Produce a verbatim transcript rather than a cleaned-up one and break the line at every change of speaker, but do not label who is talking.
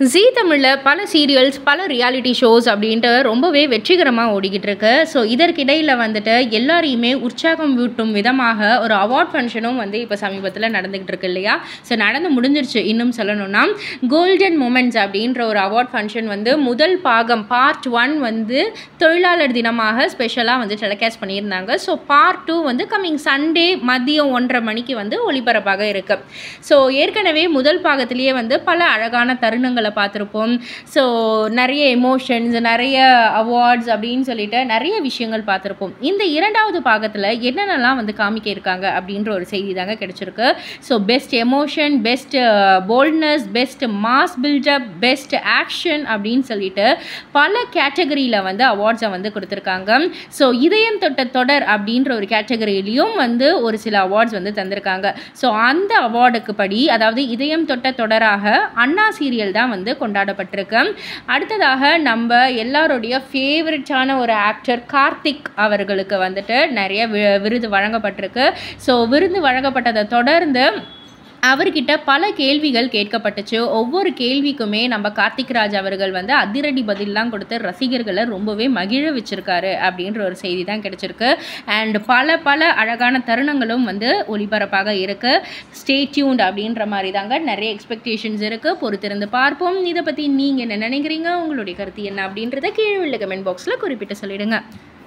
ஜீ தமிழில் பல சீரியல்ஸ் பல ரியாலிட்டி ஷோஸ் அப்படின்ட்டு ரொம்பவே வெற்றிகரமாக ஓடிக்கிட்டு இருக்கு. ஸோ இதற்கிடையில் வந்துட்டு எல்லாரையுமே உற்சாகம் ஊட்டும் விதமாக ஒரு அவார்ட் ஃபங்க்ஷனும் வந்து இப்போ சமீபத்தில் நடந்துக்கிட்டு இருக்கு இல்லையா. ஸோ நடந்து முடிஞ்சிருச்சு. இன்னும் சொல்லணும்னா கோல்டன் மூமெண்ட்ஸ் அப்படின்ற ஒரு அவார்ட் ஃபங்க்ஷன் வந்து முதல் பாகம் பார்ட் ஒன் வந்து தொழிலாளர் தினமாக ஸ்பெஷலாக வந்து டெலிகாஸ்ட் பண்ணியிருந்தாங்க. ஸோ பார்ட் டூ வந்து கம்மிங் சண்டே மதியம் ஒன்றரை மணிக்கு வந்து ஒளிபரப்பாக இருக்கு. ஸோ ஏற்கனவே முதல் பாகத்திலேயே வந்து பல அழகான தருணங்களை பார்த்துருப்போம். ஸோ நிறைய எமோஷன்ஸ், நிறைய அவார்ட்ஸ் அப்படின்னு சொல்லிட்டு நிறைய விஷயங்கள் பார்த்துருப்போம். இந்த இரண்டாவது பாகத்தில் என்னென்னலாம் வந்து காமிக்க இருக்காங்க அப்படின்ற ஒரு செய்தி தாங்க கிடைச்சிருக்கு. So best emotion, best boldness, best mass buildup, best action அப்படின்னு சொல்லிட்டு பல கேட்டகரியில் வந்து அவார்ட்ஸை வந்து கொடுத்துருக்காங்க. ஸோ இதயம் தொட்ட தொடர் அப்படின்ற ஒரு கேட்டகரியிலையும் வந்து ஒரு சில அவார்ட்ஸ் வந்து தந்திருக்காங்க. ஸோ அந்த அவார்டுக்கு படி, அதாவது இதயம் தொட்ட தொடராக அண்ணா சீரியல் தான் வந்து கொண்டாடப்பட்டிருக்கு. அடுத்ததாக நம்ம எல்லாருடைய ஃபேவரட்டான ஒரு ஆக்டர் கார்த்திக் அவர்களுக்கு வந்துட்டு நிறைய விருது வழங்கப்பட்டிருக்கு. ஸோ விருது வழங்கப்பட்டதை தொடர்ந்து அவர்கிட்ட பல கேள்விகள் கேட்கப்பட்டுச்சு. ஒவ்வொரு கேள்விக்குமே நம்ம கார்த்திக் ராஜ் அவர்கள் வந்து அதிரடி பதிலெலாம் கொடுத்து ரசிகர்களை ரொம்பவே மகிழ வச்சிருக்காரு அப்படின்ற ஒரு செய்தி தான் கிடைச்சிருக்கு. அண்ட் பல பல அழகான தருணங்களும் வந்து ஒளிபரப்பாக இருக்குது. ஸ்டே டியூன்ட் அப்படின்ற மாதிரி தாங்க நிறைய எக்ஸ்பெக்டேஷன்ஸ் இருக்குது. பொறுத்திருந்து பார்ப்போம். இதை பற்றி நீங்கள் என்ன நினைக்கிறீங்க, உங்களுடைய கருத்து என்ன அப்படின்றத கீழே உள்ள கமெண்ட் பாக்ஸில் குறிப்பிட்டு சொல்லிடுங்க.